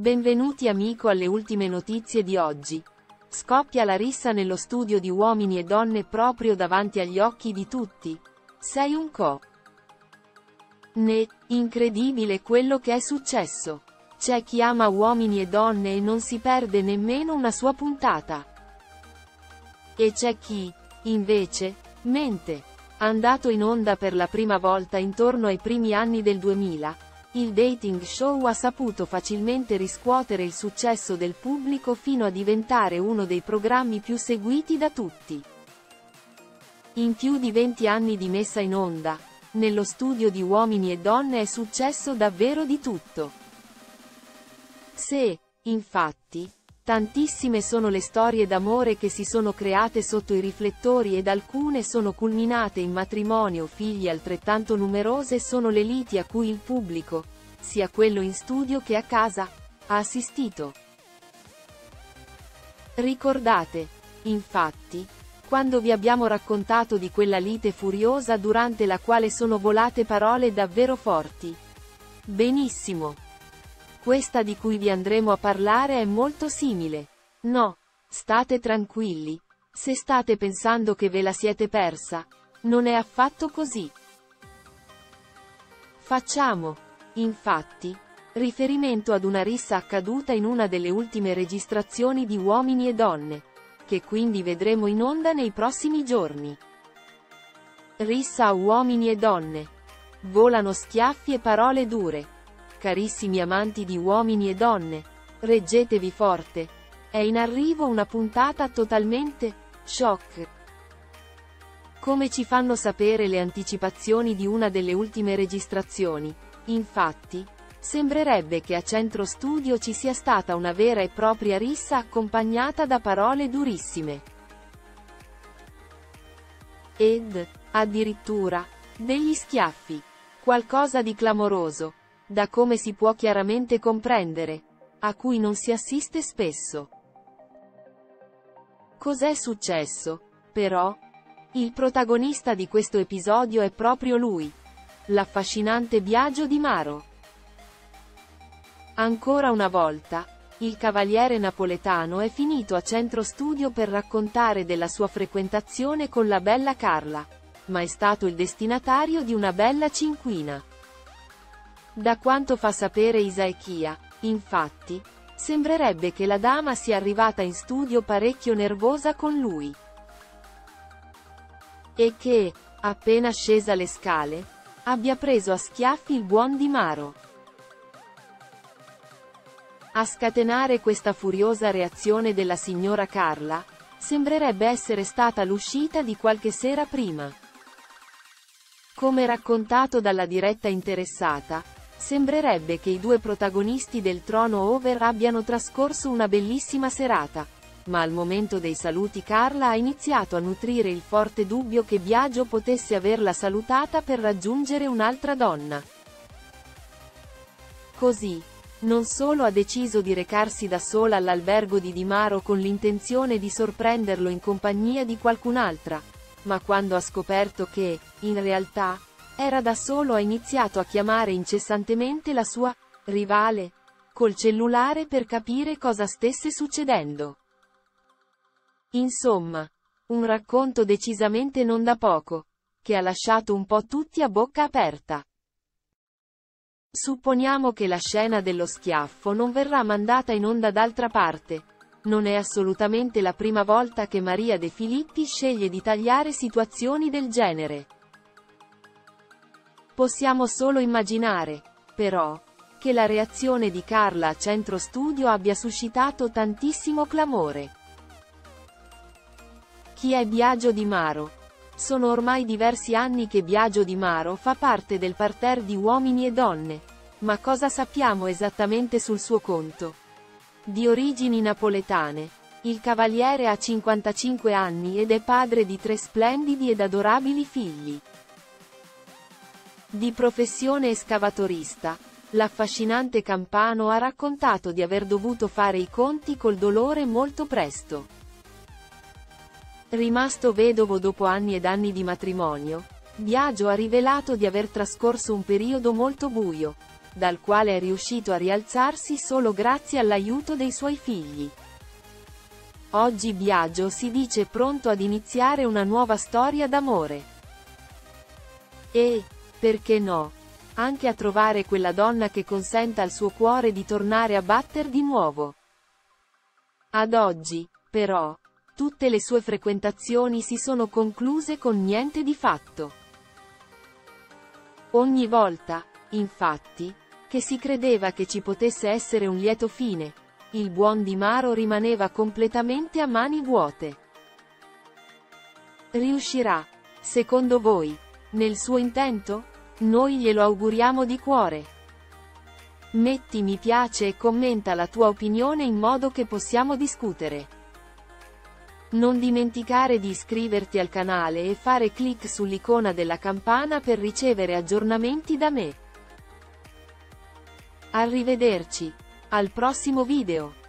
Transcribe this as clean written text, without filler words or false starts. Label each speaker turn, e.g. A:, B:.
A: Benvenuti amico alle ultime notizie di oggi. Scoppia la rissa nello studio di Uomini e Donne proprio davanti agli occhi di tutti. Sei un co. Incredibile quello che è successo. C'è chi ama Uomini e Donne e non si perde nemmeno una sua puntata. E c'è chi, invece, mente. Andato in onda per la prima volta intorno ai primi anni del 2000, il dating show ha saputo facilmente riscuotere il successo del pubblico fino a diventare uno dei programmi più seguiti da tutti. In più di 20 anni di messa in onda, nello studio di Uomini e Donne è successo davvero di tutto. Infatti, tantissime sono le storie d'amore che si sono create sotto i riflettori ed alcune sono culminate in matrimonio o figli, altrettanto numerose sono le liti a cui il pubblico, sia quello in studio che a casa, ha assistito. Ricordate, infatti, quando vi abbiamo raccontato di quella lite furiosa durante la quale sono volate parole davvero forti? Benissimo. Questa di cui vi andremo a parlare è molto simile. No, state tranquilli. Se state pensando che ve la siete persa, non è affatto così. Facciamo, infatti, riferimento ad una rissa accaduta in una delle ultime registrazioni di Uomini e Donne, che quindi vedremo in onda nei prossimi giorni. Rissa a Uomini e Donne. Volano schiaffi e parole dure. Carissimi amanti di Uomini e Donne, reggetevi forte. È in arrivo una puntata totalmente shock. Come ci fanno sapere le anticipazioni di una delle ultime registrazioni, infatti, sembrerebbe che a centro studio ci sia stata una vera e propria rissa accompagnata da parole durissime. Ed, addirittura, degli schiaffi. Qualcosa di clamoroso. Da come si può chiaramente comprendere, a cui non si assiste spesso. Cos'è successo, però? Il protagonista di questo episodio è proprio lui, l'affascinante Biagio Di Maro. Ancora una volta, il cavaliere napoletano è finito a centro studio per raccontare della sua frequentazione con la bella Carla, ma è stato il destinatario di una bella cinquina. Da quanto fa sapere Isaechia, infatti, sembrerebbe che la dama sia arrivata in studio parecchio nervosa con lui. E che, appena scesa le scale, abbia preso a schiaffi il buon Di Maro. A scatenare questa furiosa reazione della signora Carla, sembrerebbe essere stata l'uscita di qualche sera prima. Come raccontato dalla diretta interessata, sembrerebbe che i due protagonisti del Trono Over abbiano trascorso una bellissima serata, ma al momento dei saluti Carla ha iniziato a nutrire il forte dubbio che Biagio potesse averla salutata per raggiungere un'altra donna. Così, non solo ha deciso di recarsi da sola all'albergo di Di Maro con l'intenzione di sorprenderlo in compagnia di qualcun'altra, ma quando ha scoperto che, in realtà, era da solo ha iniziato a chiamare incessantemente la sua rivale col cellulare per capire cosa stesse succedendo. Insomma, un racconto decisamente non da poco, che ha lasciato un po' tutti a bocca aperta. Supponiamo che la scena dello schiaffo non verrà mandata in onda d'altra parte. Non è assolutamente la prima volta che Maria De Filippi sceglie di tagliare situazioni del genere. Possiamo solo immaginare, però, che la reazione di Carla a centro studio abbia suscitato tantissimo clamore. Chi è Biagio Di Maro? Sono ormai diversi anni che Biagio Di Maro fa parte del parterre di Uomini e Donne, ma cosa sappiamo esattamente sul suo conto? Di origini napoletane, il cavaliere ha 55 anni ed è padre di 3 splendidi ed adorabili figli. Di professione escavatorista, l'affascinante campano ha raccontato di aver dovuto fare i conti col dolore molto presto. Rimasto vedovo dopo anni ed anni di matrimonio, Biagio ha rivelato di aver trascorso un periodo molto buio, dal quale è riuscito a rialzarsi solo grazie all'aiuto dei suoi figli. Oggi Biagio si dice pronto ad iniziare una nuova storia d'amore. E, perché no, anche a trovare quella donna che consenta al suo cuore di tornare a batter di nuovo. Ad oggi, però, tutte le sue frequentazioni si sono concluse con niente di fatto. Ogni volta, infatti, che si credeva che ci potesse essere un lieto fine, il buon Di Maro rimaneva completamente a mani vuote. Riuscirà, secondo voi, nel suo intento? Noi glielo auguriamo di cuore. Metti mi piace e commenta la tua opinione in modo che possiamo discutere. Non dimenticare di iscriverti al canale e fare clic sull'icona della campana per ricevere aggiornamenti da me. Arrivederci. Al prossimo video.